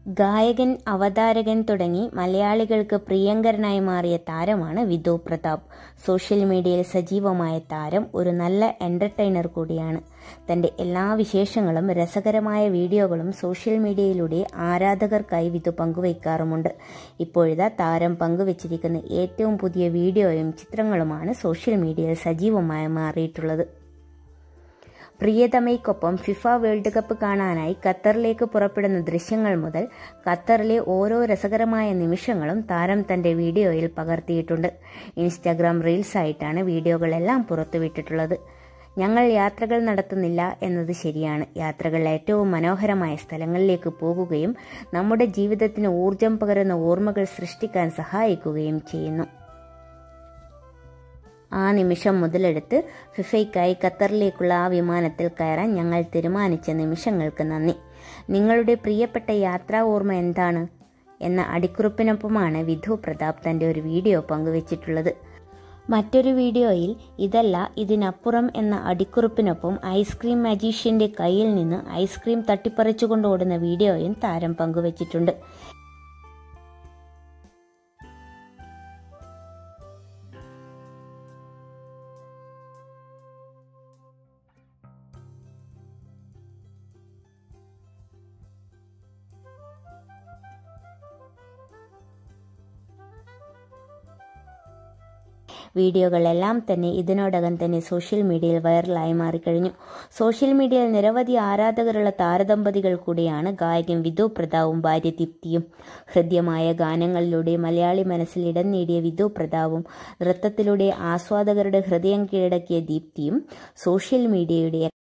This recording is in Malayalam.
ഗായകൻ, അവതാരകൻ തുടങ്ങി മലയാളികൾക്ക് പ്രിയങ്കരനായി മാറിയ താരമാണ് വിധു പ്രതാപ്. സോഷ്യൽ മീഡിയയിൽ സജീവമായ താരം ഒരു നല്ല എന്റർടൈനർ കൂടിയാണ്. തന്റെ എല്ലാ വിശേഷങ്ങളും രസകരമായ വീഡിയോകളും സോഷ്യൽ മീഡിയയിലൂടെ ആരാധകർക്കായി വിധു പങ്കുവയ്ക്കാറുമുണ്ട്. ഇപ്പോഴിതാ താരം പങ്കുവച്ചിരിക്കുന്ന ഏറ്റവും പുതിയ വീഡിയോയും ചിത്രങ്ങളുമാണ് സോഷ്യൽ മീഡിയയിൽ സജീവമായി മാറിയിട്ടുള്ളത്. പ്രിയതമയ്ക്കൊപ്പം ഫിഫ വേൾഡ് കപ്പ് കാണാനായി ഖത്തറിലേക്ക് പുറപ്പെടുന്ന ദൃശ്യങ്ങൾ മുതൽ ഖത്തറിലെ ഓരോ രസകരമായ നിമിഷങ്ങളും താരം തന്റെ വീഡിയോയിൽ പകർത്തിയിട്ടുണ്ട്. ഇൻസ്റ്റാഗ്രാം റീൽസ് ആയിട്ടാണ് വീഡിയോകളെല്ലാം പുറത്തുവിട്ടിട്ടുള്ളത്. ഞങ്ങൾ യാത്രകൾ നടത്തുന്നില്ല എന്നത് ശരിയാണ്. യാത്രകൾ ഏറ്റവും മനോഹരമായ സ്ഥലങ്ങളിലേക്ക് പോകുകയും നമ്മുടെ ജീവിതത്തിന് ഊർജം പകരുന്ന ഓർമ്മകൾ സൃഷ്ടിക്കാൻ സഹായിക്കുകയും ചെയ്യുന്നു. ആ നിമിഷം മുതലെടുത്ത് ഫിഫയ്ക്കായി ഖത്തറിലേക്കുള്ള ആ വിമാനത്തിൽ കയറാൻ ഞങ്ങൾ തീരുമാനിച്ച നിമിഷങ്ങൾക്ക് നന്ദി. നിങ്ങളുടെ പ്രിയപ്പെട്ട യാത്രാ ഓർമ്മ എന്താണ് എന്ന അടിക്കുറിപ്പിനൊപ്പമാണ് വിധു പ്രതാപ് തന്റെ ഒരു വീഡിയോ പങ്കുവച്ചിട്ടുള്ളത്. മറ്റൊരു വീഡിയോയിൽ ഇതല്ല ഇതിനപ്പുറം എന്ന അടിക്കുറിപ്പിനൊപ്പം ഐസ്ക്രീം മജീഷ്യന്റെ കയ്യിൽ നിന്ന് ഐസ്ക്രീം തട്ടിപ്പറിച്ചുകൊണ്ട് ഓടുന്ന വീഡിയോയും താരം പങ്കുവച്ചിട്ടുണ്ട്. വീഡിയോകളെല്ലാം തന്നെ ഇതിനോടകം തന്നെ സോഷ്യൽ മീഡിയയിൽ വൈറലായി മാറിക്കഴിഞ്ഞു. സോഷ്യൽ മീഡിയയിൽ നിരവധി ആരാധകരുള്ള താരദമ്പതികൾ കൂടിയാണ് ഗായകൻ വിധു പ്രതാപും ഭാര്യ ദീപ്തിയും. ഹൃദ്യമായ ഗാനങ്ങളിലൂടെ മലയാളി മനസ്സിൽ ഇടം നേടിയ വിധു പ്രതാപും നൃത്തത്തിലൂടെ ആസ്വാദകരുടെ ഹൃദയം കീഴടക്കിയ ദീപ്തിയും സോഷ്യൽ മീഡിയയുടെ